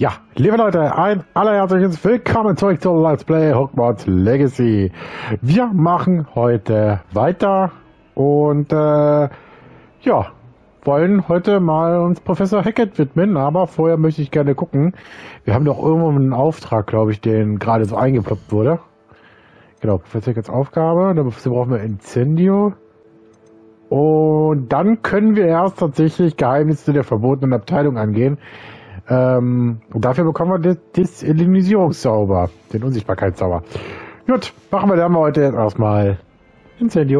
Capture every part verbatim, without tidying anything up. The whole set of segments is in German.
Ja, liebe Leute, ein allerherzliches Willkommen zurück zu Let's Play Hogwarts Legacy. Wir machen heute weiter und äh, ja, wollen heute mal uns Professor Hackett widmen, aber vorher möchte ich gerne gucken. Wir haben doch irgendwo einen Auftrag, glaube ich, den gerade so eingeploppt wurde. Genau, Professor Hacketts Aufgabe, dafür brauchen wir Incendio. Und dann können wir erst tatsächlich Geheimnisse der verbotenen Abteilung angehen. Ähm, und dafür bekommen wir das Desillusionisierungszauber, den Unsichtbarkeitszauber. Gut, machen wir dann mal heute erstmal Incendio.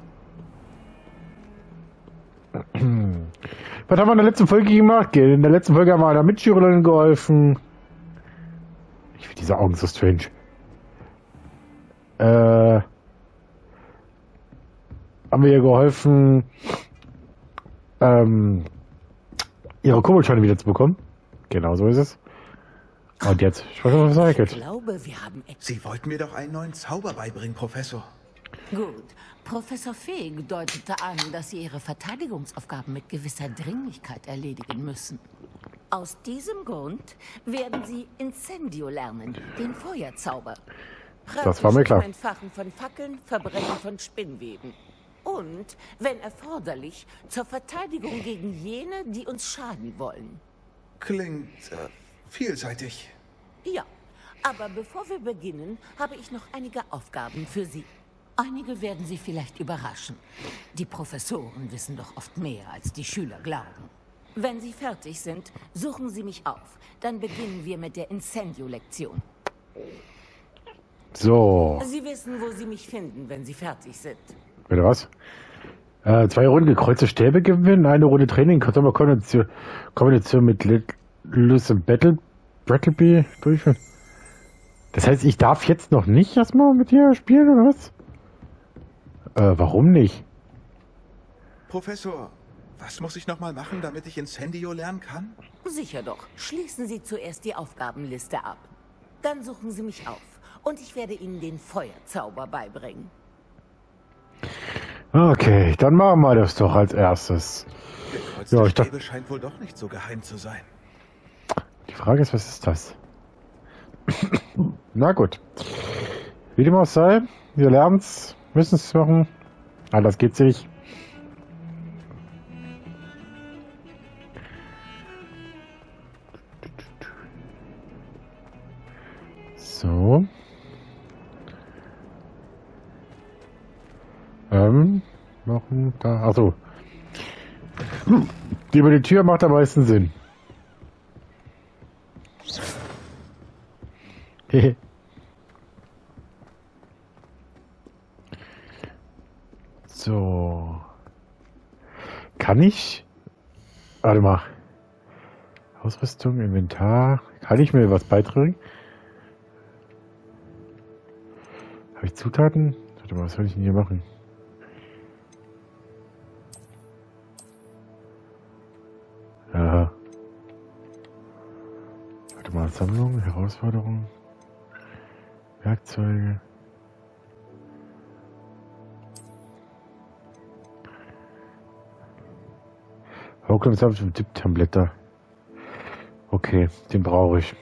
Was haben wir in der letzten Folge gemacht? In der letzten Folge haben wir einer Mitschülerin geholfen. Ich finde diese Augen so strange. Äh, haben wir ihr geholfen, ähm, ihre Koboldscheine wieder zu bekommen. Genau so ist es. Und jetzt sprechen wir was Hackett. Ich glaube, wir haben... Sie wollten mir doch einen neuen Zauber beibringen, Professor. Gut. Professor Fig deutete an, dass Sie Ihre Verteidigungsaufgaben mit gewisser Dringlichkeit erledigen müssen. Aus diesem Grund werden Sie Incendio lernen, den Feuerzauber. Das war mir klar. Entfachen von Fackeln, Verbrennen von Spinnweben. Und, wenn erforderlich, zur Verteidigung gegen jene, die uns schaden wollen. Klingt äh, vielseitig. Ja, aber bevor wir beginnen, habe ich noch einige Aufgaben für Sie. Einige werden Sie vielleicht überraschen. Die Professoren wissen doch oft mehr, als die Schüler glauben. Wenn Sie fertig sind, suchen Sie mich auf. Dann beginnen wir mit der Incendio-Lektion. So. Sie wissen, wo Sie mich finden, wenn Sie fertig sind. Bitte was? Äh, zwei Runden gekreuzte Stäbe gewinnen, eine Runde Training, Kombination, Kombination mit Lewis und Battle, Brattleby durchführen. Das heißt, ich darf jetzt noch nicht erstmal mit dir spielen, oder was? Äh, warum nicht? Professor, was muss ich nochmal machen, damit ich Incendio lernen kann? Sicher doch. Schließen Sie zuerst die Aufgabenliste ab. Dann suchen Sie mich auf. Und ich werde Ihnen den Feuerzauber beibringen. Okay, dann machen wir das doch als erstes. Gekreuzte Ja, ich Stäbe dachte, scheint wohl doch nicht so geheim zu sein. die Frage ist, was ist das? Na gut. Wie dem auch sei, wir lernen es, müssen es machen. Anders geht's nicht. So. Ähm, machen da. Achso. Die über die Tür macht am meisten Sinn. Hehe. So. Kann ich? Warte mal. Ausrüstung, Inventar. Kann ich mir was beitragen? Habe ich Zutaten? Warte mal, was soll ich denn hier machen? Ja. Warte mal, Sammlung, Herausforderung, Werkzeuge. Hochglanzhaft und Tipptabletter. Okay, den brauche ich.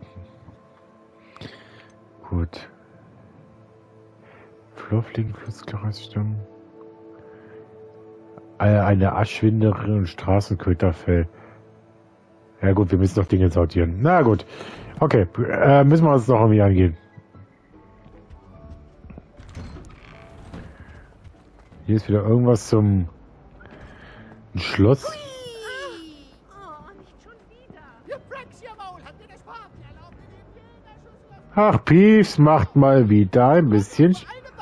Gut. Flurfliegen, Flussgerüstung. Eine Aschwinderin und Straßenköterfell. Ja gut, wir müssen noch Dinge sortieren. Na gut. Okay, äh, müssen wir uns noch irgendwie angehen. Hier ist wieder irgendwas zum Schloss. Ach, Piefs macht mal wieder ein bisschen...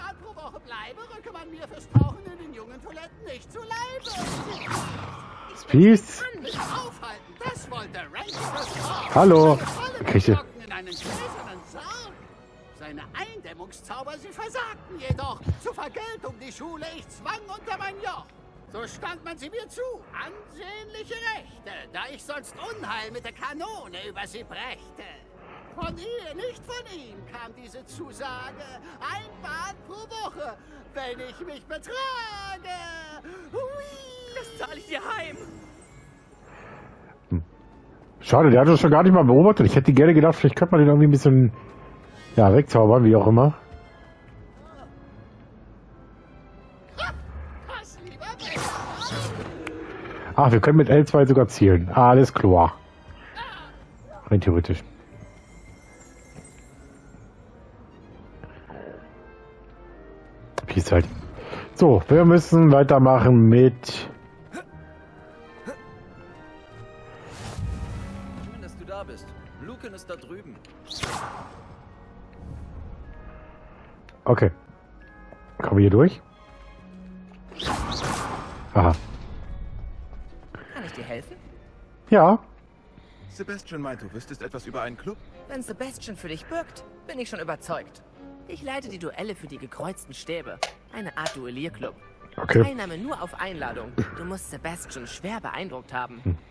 Piefs? Hallo. Kriege. Seine Eindämmungszauber, sie versagten jedoch. Zur Vergeltung die Schule, ich zwang unter mein Joch. So stand man sie mir zu. Ansehnliche Rechte, da ich sonst Unheil mit der Kanone über sie brächte. Von ihr, nicht von ihm, kam diese Zusage. Ein Bad pro Woche, wenn ich mich betrage. Hui. Das zahle ich dir heim. Schade, der hat uns schon gar nicht mal beobachtet. Ich hätte gerne gedacht, vielleicht könnte man den irgendwie ein bisschen, ja, wegzaubern, wie auch immer. Ach, wir können mit L zwei sogar zielen. Alles klar. Rein theoretisch. Peace halt. So, wir müssen weitermachen mit... Schön, dass du da bist. Lucan ist da drüben. Okay. Kommen wir hier durch? Aha. Kann ich dir helfen? Ja. Sebastian meint, du wüsstest etwas über einen Club? Wenn Sebastian für dich bürgt, bin ich schon überzeugt. Ich leite die Duelle für die gekreuzten Stäbe. Eine Art Duellierclub. Okay. Teilnahme nur auf Einladung. Du musst Sebastian schwer beeindruckt haben. Hm.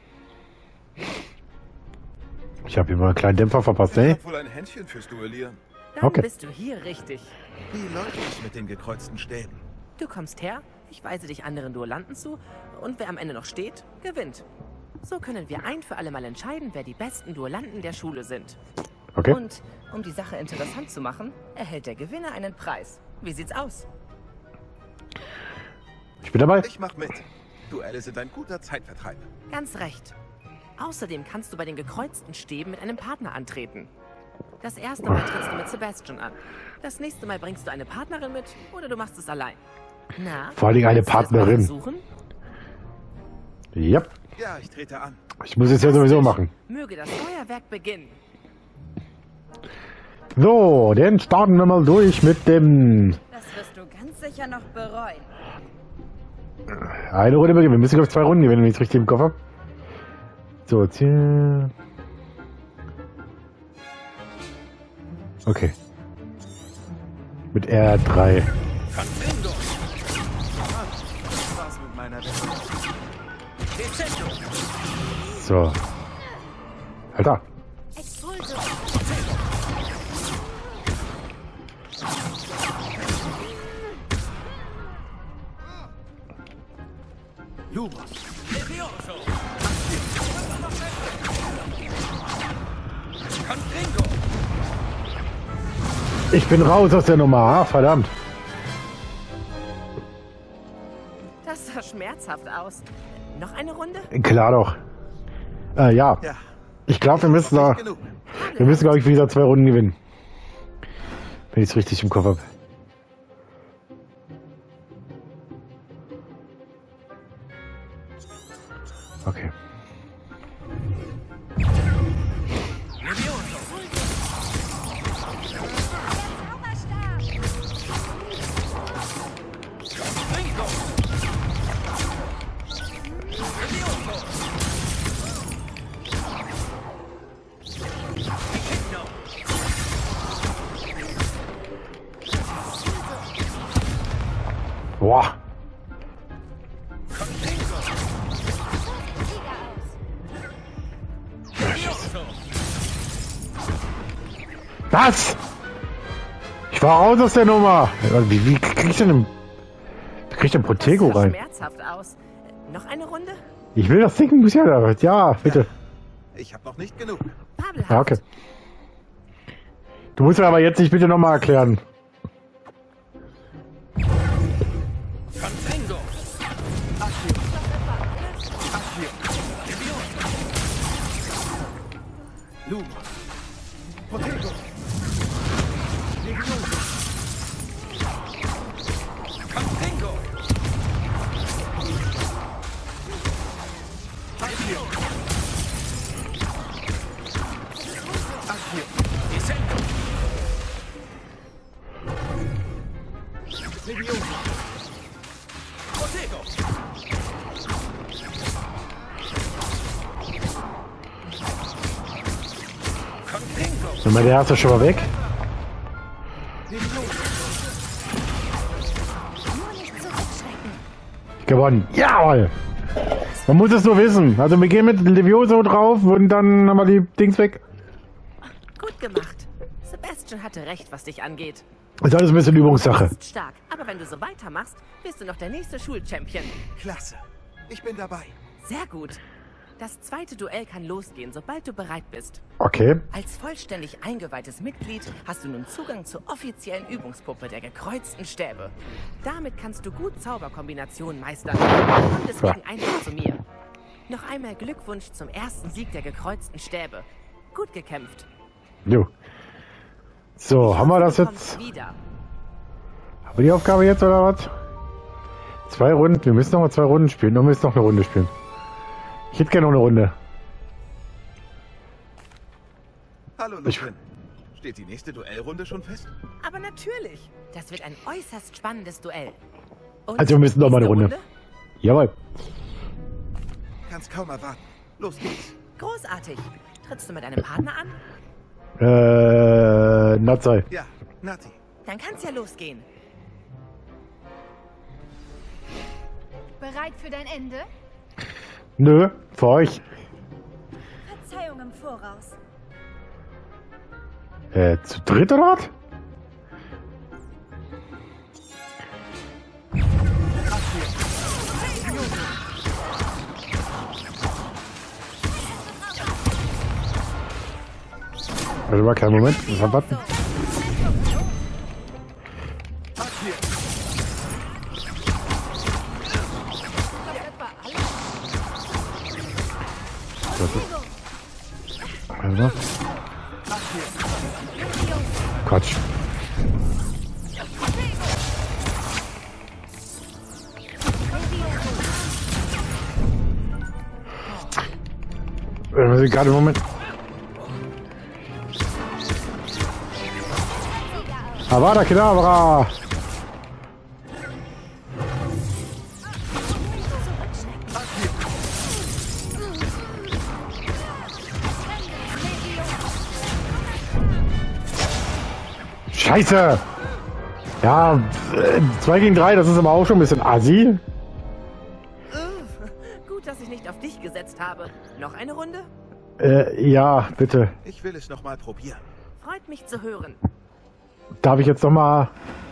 Ich habe ihm mal einen kleinen Dämpfer verpasst, Ich ey. hab wohl ein Händchen fürs Duellieren. Dann Okay. bist du hier richtig. Wie läuft es mit den gekreuzten Stäben? Du kommst her, ich weise dich anderen Duellanten zu und wer am Ende noch steht, gewinnt. So können wir ein für alle Mal entscheiden, wer die besten Duellanten der Schule sind. Okay. Und um die Sache interessant zu machen, erhält der Gewinner einen Preis. Wie sieht's aus? Ich bin dabei. Ich mach mit. Duelle sind ein guter Zeitvertreib. Ganz recht. Außerdem kannst du bei den gekreuzten Stäben mit einem Partner antreten. Das erste Mal trittst du mit Sebastian an. Das nächste Mal bringst du eine Partnerin mit oder du machst es allein. Na, Vor allem eine willst du das mal Partnerin. versuchen? Yep. Ja, ich trete an. Ich muss es ja sowieso machen. Möge das Feuerwerk beginnen. So, dann starten wir mal durch mit dem... Das wirst du ganz sicher noch bereuen. Eine Runde beginnen. Wir müssen, glaube ich, zwei Runden gewinnen, wenn ich es richtig im Kopf habe. So, Ziel... Okay. Mit R drei. Confringo! Das war's mit meiner Wette. So. Alter. Lumos! Confringo! Ich bin raus aus der Nummer. Ah, verdammt. Das sah schmerzhaft aus. Noch eine Runde? Klar doch. Äh, ja. Ja, Ich glaube, wir müssen da... nicht genug. Wir müssen, glaube ich, wieder zwei Runden gewinnen. Wenn ich es richtig im Kopf habe. Okay. Boah. Was? Ich war raus aus der Nummer. Wie, wie krieg ich denn im, wie krieg ich denn Protego Das sah rein? schmerzhaft aus. Noch eine Runde? Ich will das Ding muss ja da. Ja, bitte. Ich hab noch nicht genug. Fabelhaft. Ja, okay. Du musst mir aber jetzt nicht bitte nochmal erklären. Confringo! Lumos! Protego! Confringo! Descendo! Protego! Confringo! Sag mal, der erste schon mal weg. Gewonnen. Jawohl. Man muss es nur wissen. Also wir gehen mit Levioso drauf und dann haben wir die Dings weg. Gut gemacht. Sebastian hatte recht, was dich angeht. Ist alles ein bisschen Du Übungssache. bist stark, aber wenn du so weitermachst, bist du noch der nächste Schulchampion. Klasse. Ich bin dabei. Sehr gut. Das zweite Duell kann losgehen, sobald du bereit bist. Okay. Als vollständig eingeweihtes Mitglied hast du nun Zugang zur offiziellen Übungspuppe der gekreuzten Stäbe. Damit kannst du gut Zauberkombinationen meistern. Komm deswegen einfach zu mir. Noch einmal Glückwunsch zum ersten Sieg der gekreuzten Stäbe. Gut gekämpft. Jo. So, haben wir das jetzt? Wieder. Haben wir die Aufgabe jetzt oder was? Zwei Runden. Wir müssen noch mal zwei Runden spielen. Wir müssen noch eine Runde spielen. Ich hätte gerne noch eine Runde. Hallo, Lucan. Steht die nächste Duellrunde schon fest? Aber natürlich. Das wird ein äußerst spannendes Duell. Und Also wir müssen noch mal eine nächste Runde. Jawohl. Kann's kaum erwarten. Los geht's. Großartig. Trittst du mit deinem Partner an? Äh, Natzei. Ja, Nati. Dann kann's ja losgehen. Bereit für dein Ende? Nö, für euch. Verzeihung im Voraus. Äh, zu dritt oder was? Warte mal, keinen Moment. Ich muss mal warten. Also. Quatsch. Äh, gerade im Moment. Avada Kedavra! Scheiße! Ja, zwei gegen drei, das ist aber auch schon ein bisschen assi. Gut, dass ich nicht auf dich gesetzt habe. Noch eine Runde? Äh, ja, bitte. Ich will es noch mal probieren. Freut mich zu hören. Darf ich jetzt noch mal...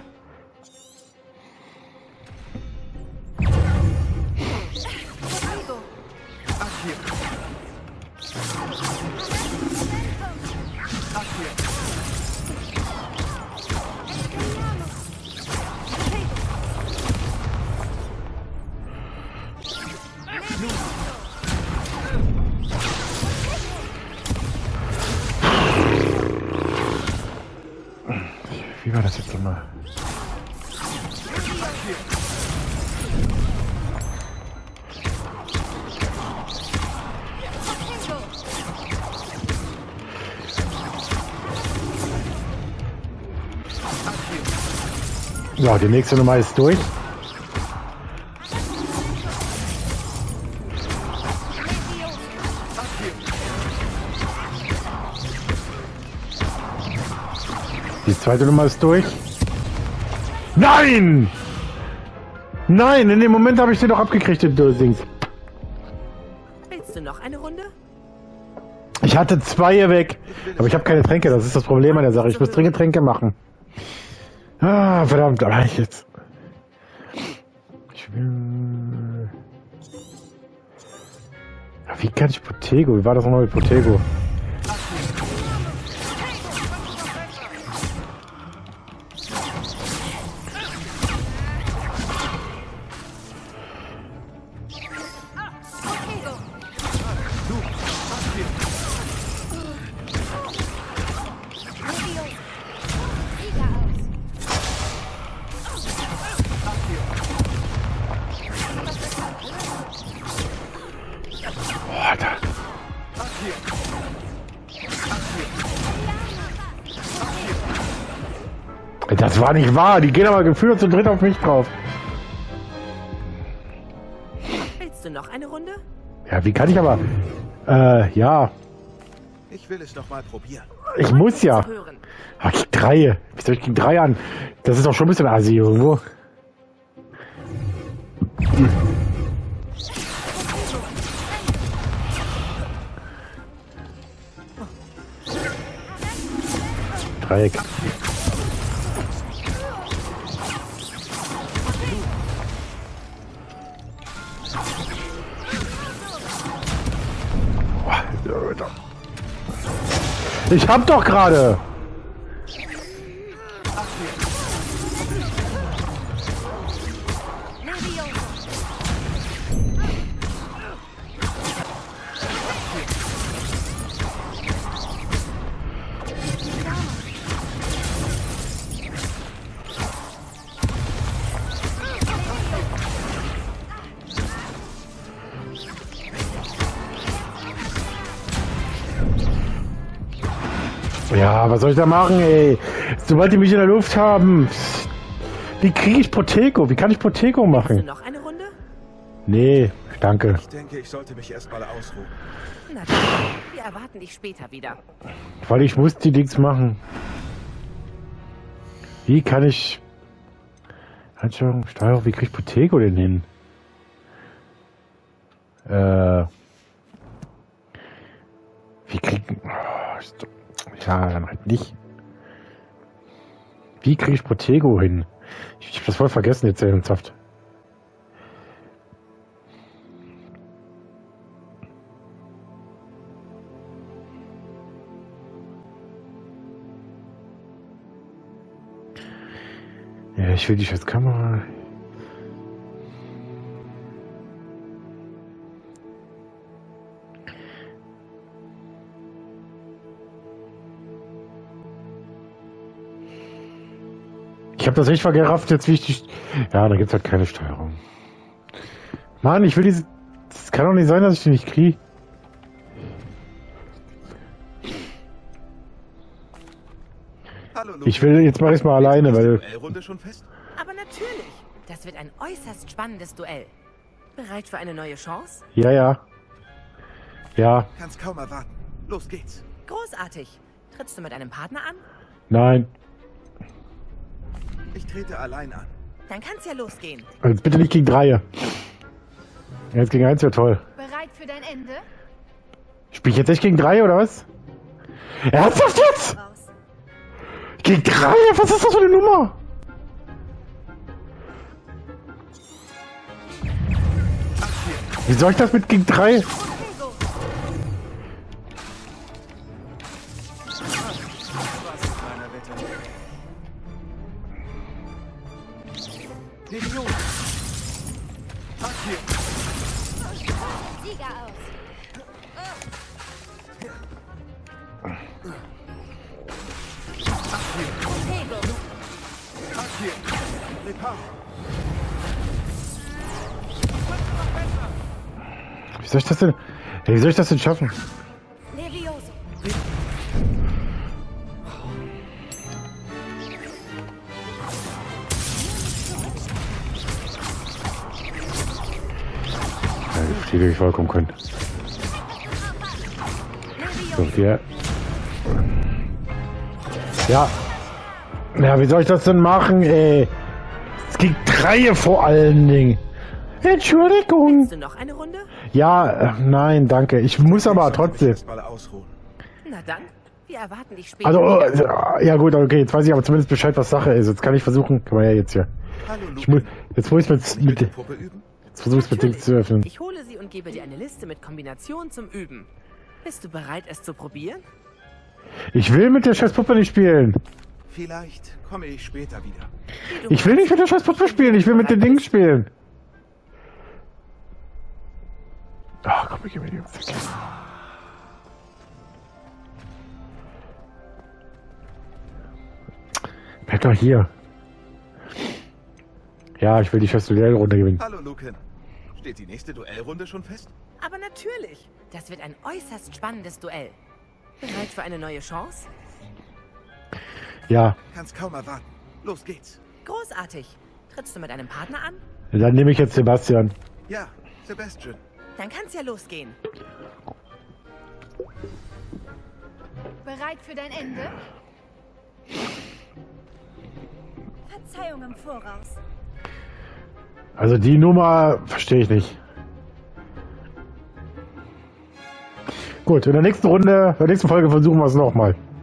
Wie war das jetzt nochmal? So, die nächste Nummer ist durch. Die zweite Nummer ist durch. Nein! Nein, in dem Moment habe ich sie doch abgekriegt, den Dings. Willst du noch eine Runde? Ich hatte zwei hier weg, aber ich habe keine Tränke, das ist das Problem an der Sache. Ich muss dringend Tränke machen. Ah, verdammt, da war ich jetzt. Ich will... Wie kann ich Protego? Wie war das nochmal mit Protego? Das war nicht wahr, die gehen aber gefühlt zu dritt auf mich drauf. Willst du noch eine Runde? Ja, wie kann ich aber... Äh, ja. Ich will es noch mal probieren. Ich muss ja. Zu hören. Ach, ich drei. Wie soll ich gegen drei an? Das ist doch schon ein bisschen assi irgendwo. Hm. Dreieck. Ich hab doch gerade. Ja, was soll ich da machen, ey? Sobald die mich in der Luft haben. Wie kriege ich Protego? Wie kann ich Protego machen? Noch eine Runde? Nee, danke. Ich denke, ich sollte mich erstmal ausruhen. Na dann, wir erwarten dich später wieder. Weil ich muss die Dings machen. Wie kann ich... Einstellung, Steuerung, wie kriege ich Protego denn hin? Äh... Wie kriegen... Ja, dann halt nicht. Wie kriege ich Protego hin? Ich, ich hab das voll vergessen jetzt ernsthaft. Ja, ich will die Schutzkamera. Ich habe das echt vergerafft, jetzt wie ich die... Ja, da gibt's halt keine Steuerung. Mann, ich will diese... Das kann doch nicht sein, dass ich die nicht kriege. Ich will jetzt mal erstmal alleine, weil... Duellrunde schon fest? Aber natürlich. Das wird ein äußerst spannendes Duell. Bereit für eine neue Chance? Ja, ja. Ja. Kann's kaum erwarten. Los geht's. Großartig. Trittst du mit einem Partner an? Nein. Ich trete allein an. Dann kann's ja losgehen. Jetzt bitte nicht gegen drei. Jetzt gegen eins wäre toll. Bereit für dein Ende? Spiel ich jetzt echt gegen drei oder was? Ernsthaft jetzt? Raus. Gegen drei? Was ist das für eine Nummer? Wie soll ich das mit gegen drei? Sieger aus. Wie soll ich das denn? Wie soll ich das denn schaffen? Levioso. Ja, ich verstehe, wie ich vorkommen können. So, wir. Ja. Ja, wie soll ich das denn machen, ey? Es gibt drei vor allen Dingen. Entschuldigung. Willst du noch eine Runde? Ja, äh, nein, danke. Ich muss aber trotzdem. Erstmal ausruhen. Na dann, wir erwarten dich später Also, wieder. äh, ja gut, okay, jetzt weiß ich aber zumindest Bescheid, was Sache ist. Jetzt kann ich versuchen. Kann man ja jetzt hier. Hallo, Ich muss, Luke. jetzt muss ich mit, Mit der mit Puppe üben? jetzt versuche ich mit Dings zu öffnen. Ich hole sie und gebe dir eine Liste mit Kombinationen zum Üben. Bist du bereit, es zu probieren? Ich will mit der Scheißpuppe nicht spielen. Vielleicht komme ich später wieder. Wie du Ich will nicht mit der Scheißpuppe spielen. Ich will mit den Dings spielen. Ach komm, ich geh mir die Jungs. Bleib doch hier. Ja, ich will die scheiß Duellrunde gewinnen. Hallo, Luke. Steht die nächste Duellrunde schon fest? Aber natürlich. Das wird ein äußerst spannendes Duell. Bereit für eine neue Chance? Ja, Kann's kaum erwarten. Los geht's. Großartig. Trittst du mit einem Partner an? dann nehme ich jetzt Sebastian. Ja, Sebastian. Dann kann's ja losgehen. Bereit für dein Ende? Verzeihung im Voraus. Also die Nummer verstehe ich nicht. Gut, in der nächsten Runde, in der nächsten Folge versuchen wir es nochmal.